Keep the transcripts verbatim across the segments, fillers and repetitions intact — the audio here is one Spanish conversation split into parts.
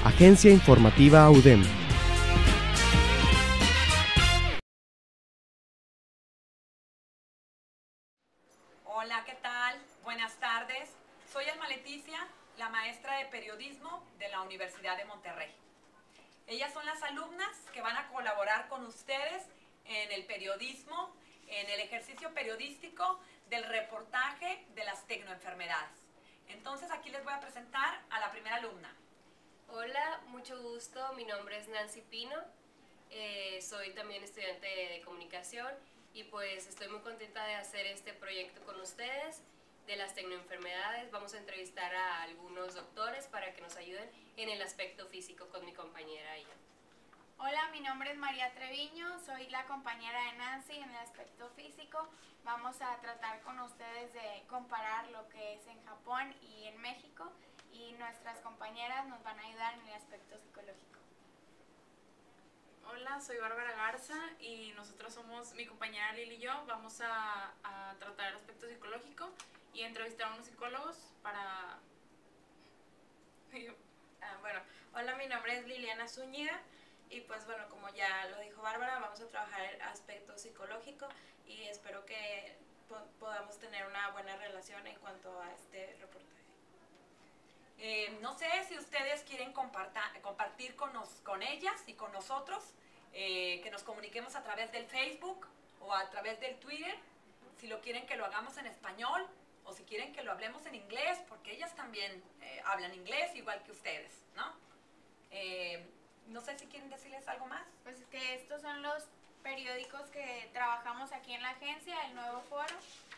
Agencia Informativa U D E M. Hola, ¿qué tal? Buenas tardes. Soy Alma Leticia, la maestra de periodismo de la Universidad de Monterrey. Ellas son las alumnas que van a colaborar con ustedes en el periodismo, en el ejercicio periodístico del reportaje de las tecnoenfermedades. Entonces aquí les voy a presentar a la primera alumna. Hola, mucho gusto, mi nombre es Nancy Pino, eh, soy también estudiante de comunicación y pues estoy muy contenta de hacer este proyecto con ustedes de las tecnoenfermedades. Vamos a entrevistar a algunos doctores para que nos ayuden en el aspecto físico con mi compañera ella. Hola, mi nombre es María Treviño, soy la compañera de Nancy en el aspecto físico. Vamos a tratar con ustedes de comparar lo que es en Japón y en México, y nuestras compañeras nos van a ayudar en el aspecto psicológico. Hola, soy Bárbara Garza y nosotros somos, mi compañera Lili y yo, vamos a, a tratar el aspecto psicológico y entrevistar a unos psicólogos para... ah, bueno, hola, mi nombre es Liliana Zúñiga y pues bueno, como ya lo dijo Bárbara, vamos a trabajar el aspecto psicológico y espero que po podamos tener una buena relación en cuanto a este reportaje. Eh, no sé si ustedes quieren compartir con, nos, con ellas y con nosotros, eh, que nos comuniquemos a través del Facebook o a través del Twitter, si lo quieren que lo hagamos en español o si quieren que lo hablemos en inglés, porque ellas también eh, hablan inglés igual que ustedes, ¿no? Eh, no sé si quieren decirles algo más. Pues que estos son los periódicos que trabajamos aquí en la agencia, el Nuevo Foro.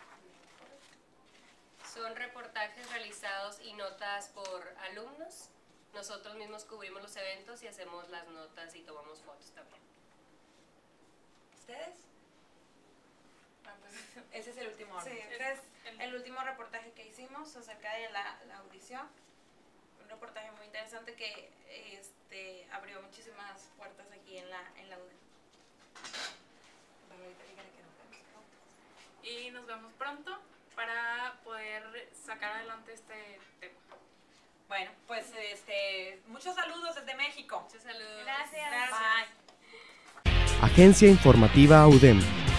Son reportajes realizados y notas por alumnos. Nosotros mismos cubrimos los eventos y hacemos las notas y tomamos fotos también. ¿Ustedes? Ah, pues, Ese es el último. sí, este es el último reportaje que hicimos acerca de la, la audición. Un reportaje muy interesante que este, abrió muchísimas puertas aquí en la, en la U D E M. Y nos vemos pronto para poder sacar adelante este tema. Bueno, pues este, muchos saludos desde México. Muchos saludos. Gracias. Bye. Agencia Informativa U D E M.